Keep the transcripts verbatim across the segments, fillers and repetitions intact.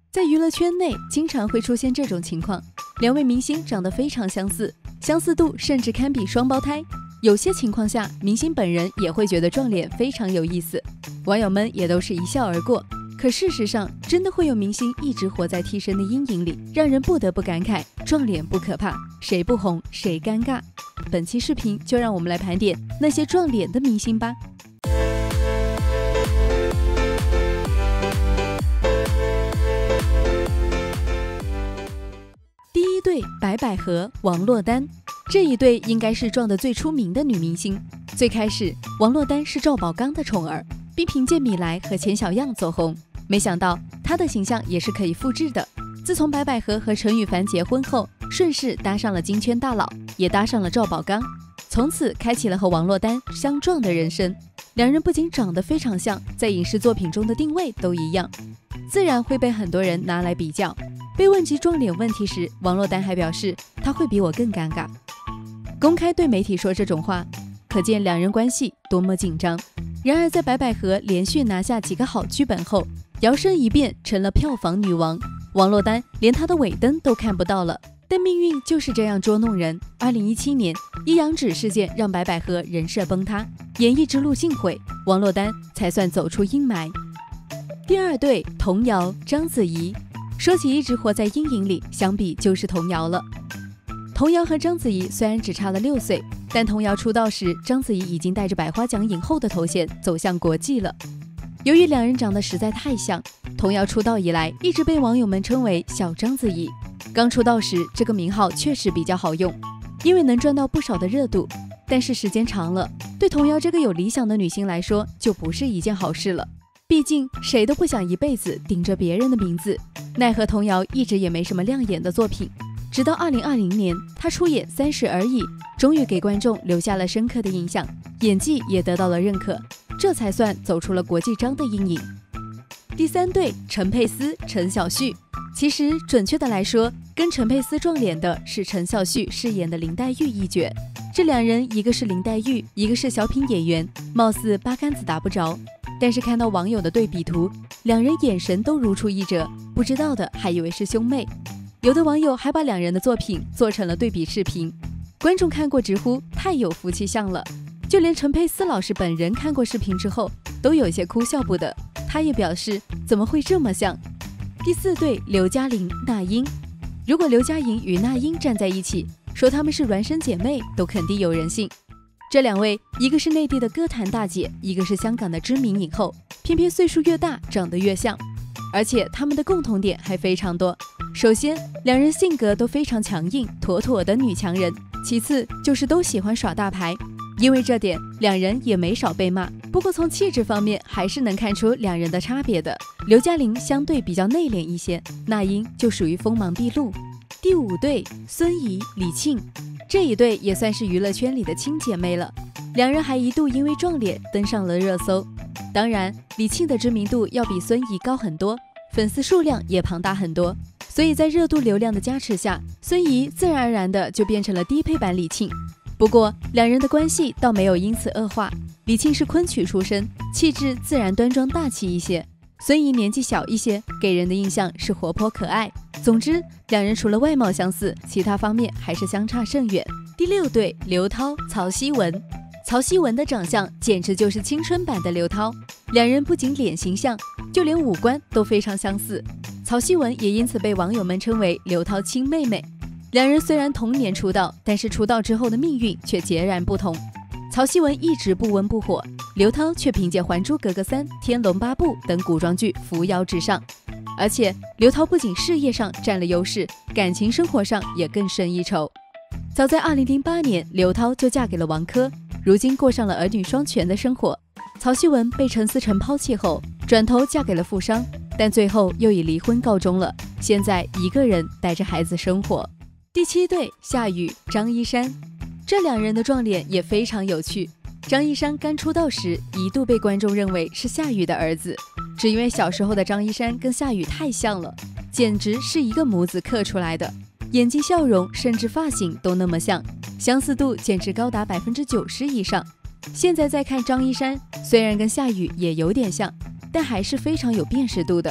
在娱乐圈内，经常会出现这种情况，两位明星长得非常相似，相似度甚至堪比双胞胎。有些情况下，明星本人也会觉得撞脸非常有意思，网友们也都是一笑而过。可事实上，真的会有明星一直活在替身的阴影里，让人不得不感慨，撞脸不可怕，谁不红谁尴尬。本期视频就让我们来盘点那些撞脸的明星吧。第一对白百合、王珞丹，这一对应该是撞得最出名的女明星。最开始，王珞丹是赵宝刚的宠儿，并凭借米莱和钱小样走红。没想到她的形象也是可以复制的。自从白百合和陈羽凡结婚后，顺势搭上了金圈大佬，也搭上了赵宝刚，从此开启了和王珞丹相撞的人生。两人不仅长得非常像，在影视作品中的定位都一样，自然会被很多人拿来比较。被问及撞脸问题时，王珞丹还表示她会比我更尴尬。公开对媒体说这种话，可见两人关系多么紧张。然而在白百合连续拿下几个好剧本后，摇身一变成了票房女王，王珞丹连她的尾灯都看不到了。但命运就是这样捉弄人。二零一七年，一阳指事件让白百合人设崩塌，演艺之路尽毁，王珞丹才算走出阴霾。第二对童瑶、章子怡。说起一直活在阴影里，想必就是童瑶了。童瑶和章子怡虽然只差了六岁，但童瑶出道时，章子怡已经带着百花奖影后的头衔走向国际了。由于两人长得实在太像，童瑶出道以来一直被网友们称为小章子怡。刚出道时，这个名号确实比较好用，因为能赚到不少的热度。但是时间长了，对童瑶这个有理想的女星来说，就不是一件好事了。毕竟谁都不想一辈子顶着别人的名字。奈何童瑶一直也没什么亮眼的作品，直到二零二零年，她出演《三十而已》，终于给观众留下了深刻的印象，演技也得到了认可，这才算走出了国际章的阴影。第三对陈佩斯、陈小旭。其实准确的来说，跟陈佩斯撞脸的是陈小旭饰演的林黛玉一角。这两人一个是林黛玉，一个是小品演员，貌似八竿子打不着。但是看到网友的对比图，两人眼神都如出一辙，不知道的还以为是兄妹。有的网友还把两人的作品做成了对比视频，观众看过直呼太有夫妻相了。就连陈佩斯老师本人看过视频之后，都有些哭笑不得。他也表示怎么会这么像。第四对刘嘉玲、那英。如果刘嘉莹与那英站在一起，说她们是孪生姐妹，都肯定有人信。这两位，一个是内地的歌坛大姐，一个是香港的知名影后，偏偏岁数越大长得越像，而且他们的共同点还非常多。首先，两人性格都非常强硬，妥妥的女强人。其次就是都喜欢耍大牌，因为这点两人也没少被骂。不过从气质方面还是能看出两人的差别的。刘嘉玲相对比较内敛一些，那英就属于锋芒毕露。第五对孙怡、李沁。这一对也算是娱乐圈里的亲姐妹了，两人还一度因为撞脸登上了热搜。当然，李沁的知名度要比孙怡高很多，粉丝数量也庞大很多，所以在热度流量的加持下，孙怡自然而然的就变成了低配版李沁。不过，两人的关系倒没有因此恶化。李沁是昆曲出身，气质自然端庄大气一些；孙怡年纪小一些，给人的印象是活泼可爱。总之，两人除了外貌相似，其他方面还是相差甚远。第六对刘涛、曹曦文。曹曦文的长相简直就是青春版的刘涛，两人不仅脸型像，就连五官都非常相似。曹曦文也因此被网友们称为刘涛亲妹妹。两人虽然同年出道，但是出道之后的命运却截然不同。曹曦文一直不温不火，刘涛却凭借《还珠格格三》《天龙八部》等古装剧扶摇直上。而且刘涛不仅事业上占了优势，感情生活上也更胜一筹。早在二零零八年，刘涛就嫁给了王珂，如今过上了儿女双全的生活。曹曦文被陈思诚抛弃后，转头嫁给了富商，但最后又以离婚告终了，现在一个人带着孩子生活。第七对夏雨、张一山。这两人的撞脸也非常有趣。张一山刚出道时一度被观众认为是夏雨的儿子，只因为小时候的张一山跟夏雨太像了，简直是一个模子刻出来的，眼睛、笑容甚至发型都那么像，相似度简直高达百分之九十以上。现在再看张一山，虽然跟夏雨也有点像，但还是非常有辨识度的。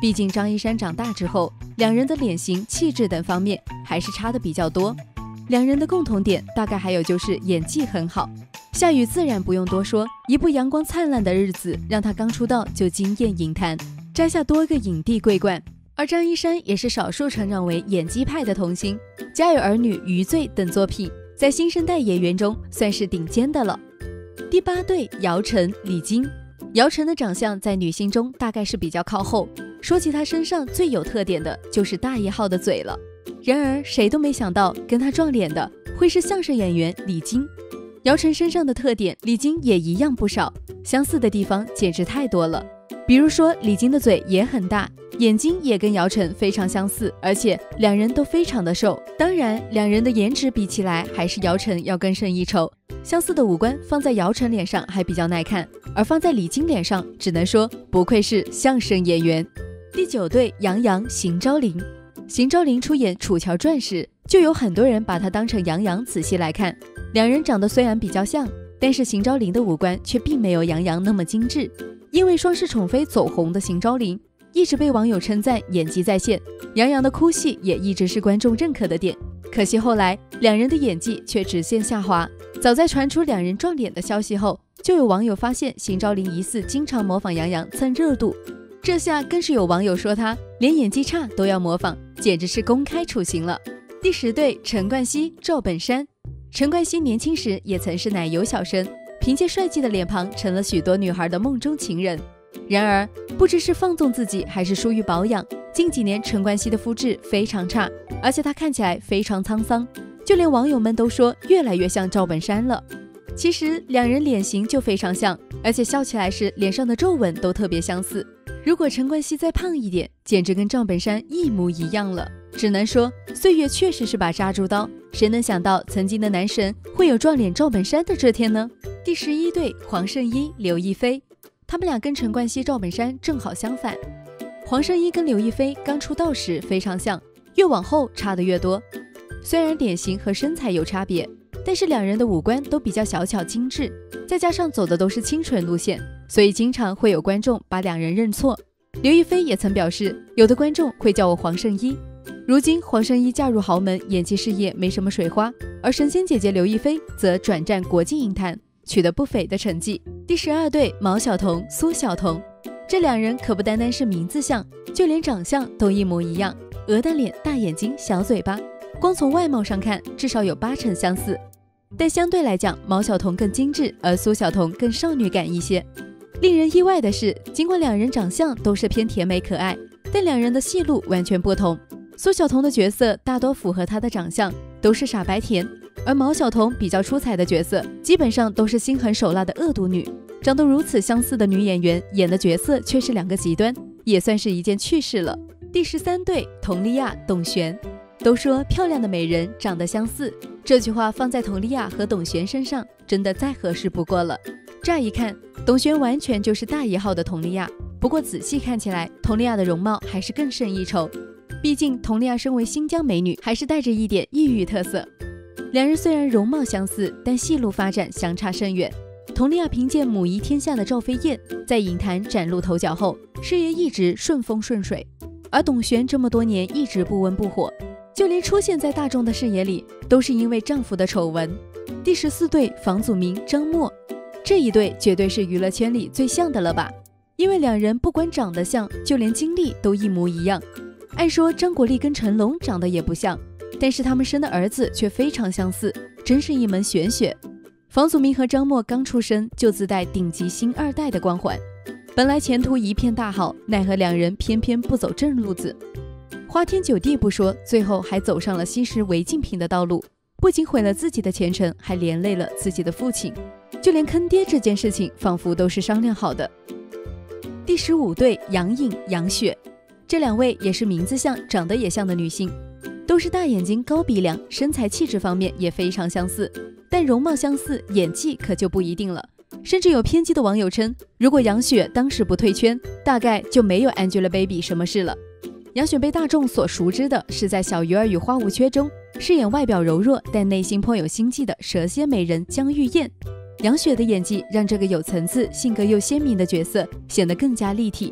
毕竟张一山长大之后，两人的脸型、气质等方面还是差的比较多。两人的共同点大概还有就是演技很好。夏雨自然不用多说，一部阳光灿烂的日子让他刚出道就惊艳影坛，摘下多个影帝桂冠。而张一山也是少数成长为演技派的童星，《家有儿女》《余罪》等作品在新生代演员中算是顶尖的了。第八对，姚晨、李菁。姚晨的长相在女星中大概是比较靠后，说起她身上最有特点的就是大一号的嘴了。然而谁都没想到跟她撞脸的会是相声演员李菁。姚晨身上的特点李菁也一样不少，相似的地方简直太多了。比如说李菁的嘴也很大，眼睛也跟姚晨非常相似，而且两人都非常的瘦。当然两人的颜值比起来还是姚晨要更胜一筹，相似的五官放在姚晨脸上还比较耐看，而放在李菁脸上只能说不愧是相声演员。第九对，杨洋、邢昭林。邢昭林出演《楚乔传》时就有很多人把他当成杨洋，仔细来看两人长得虽然比较像，但是邢昭林的五官却并没有杨洋那么精致。因为双世宠妃走红的邢昭林一直被网友称赞演技在线，杨洋的哭戏也一直是观众认可的点。可惜后来两人的演技却直线下滑。早在传出两人撞脸的消息后，就有网友发现邢昭林疑似经常模仿杨洋蹭热度，这下更是有网友说他连演技差都要模仿，简直是公开处刑了。第十对，陈冠希、赵本山。陈冠希年轻时也曾是奶油小生，凭借帅气的脸庞成了许多女孩的梦中情人。然而不知是放纵自己还是疏于保养，近几年陈冠希的肤质非常差，而且他看起来非常沧桑，就连网友们都说越来越像赵本山了。其实两人脸型就非常像，而且笑起来时脸上的皱纹都特别相似。如果陈冠希再胖一点，简直跟赵本山一模一样了。只能说岁月确实是把杀猪刀，谁能想到曾经的男神会有撞脸赵本山的这天呢？第十一对，黄圣依、刘亦菲。他们俩跟陈冠希、赵本山正好相反。黄圣依跟刘亦菲刚出道时非常像，越往后差得越多。虽然脸型和身材有差别，但是两人的五官都比较小巧精致，再加上走的都是清纯路线，所以经常会有观众把两人认错。刘亦菲也曾表示，有的观众会叫我黄圣依。如今黄圣依嫁入豪门，演技事业没什么水花，而神仙姐姐刘亦菲则转战国际影坛，取得不菲的成绩。第十二对，毛晓彤、苏晓彤。这两人可不单单是名字像，就连长相都一模一样，鹅蛋脸、大眼睛、小嘴巴，光从外貌上看至少有八成相似。但相对来讲，毛晓彤更精致，而苏晓彤更少女感一些。令人意外的是，尽管两人长相都是偏甜美可爱，但两人的戏路完全不同。苏晓彤的角色大多符合她的长相，都是傻白甜，而毛晓彤比较出彩的角色基本上都是心狠手辣的恶毒女。长得如此相似的女演员演的角色却是两个极端，也算是一件趣事了。第十三对，佟丽娅、董璇。都说漂亮的美人长得相似，这句话放在佟丽娅和董璇身上真的再合适不过了。乍一看，董璇完全就是大一号的佟丽娅，不过仔细看起来，佟丽娅的容貌还是更胜一筹。毕竟佟丽娅身为新疆美女，还是带着一点异域特色。两人虽然容貌相似，但戏路发展相差甚远。佟丽娅凭借母仪天下的赵飞燕在影坛崭露头角后，事业一直顺风顺水，而董璇这么多年一直不温不火，就连出现在大众的视野里都是因为丈夫的丑闻。第十四对，房祖名、张默。这一对绝对是娱乐圈里最像的了吧，因为两人不管长得像，就连经历都一模一样。按说张国立跟成龙长得也不像，但是他们生的儿子却非常相似，真是一门玄学。房祖名和张默刚出生就自带顶级星二代的光环，本来前途一片大好，奈何两人偏偏不走正路子，花天酒地不说，最后还走上了吸食违禁品的道路，不仅毁了自己的前程，还连累了自己的父亲。就连坑爹这件事情仿佛都是商量好的。第十五对，杨颖、杨雪。这两位也是名字像长得也像的女性，都是大眼睛高鼻梁，身材气质方面也非常相似，但容貌相似，演技可就不一定了。甚至有偏激的网友称，如果杨雪当时不退圈，大概就没有 Angelababy 什么事了。杨雪被大众所熟知的是在《小鱼儿与花无缺》中饰演外表柔弱但内心颇有心计的蛇蝎美人江玉燕。杨雪的演技让这个有层次、性格又鲜明的角色显得更加立体。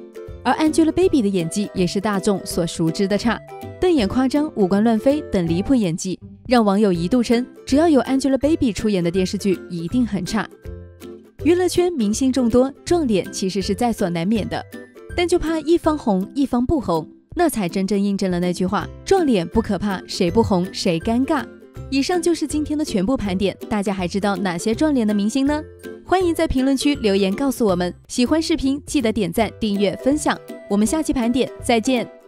而 Angelababy 的演技也是大众所熟知的差，瞪眼夸张、五官乱飞等离谱演技，让网友一度称只要有 Angelababy 出演的电视剧一定很差。娱乐圈明星众多，撞脸其实是在所难免的，但就怕一方红一方不红，那才真正印证了那句话：撞脸不可怕，谁不红谁尴尬。以上就是今天的全部盘点，大家还知道哪些撞脸的明星呢？欢迎在评论区留言告诉我们。喜欢视频记得点赞、订阅、分享。我们下期盘点再见。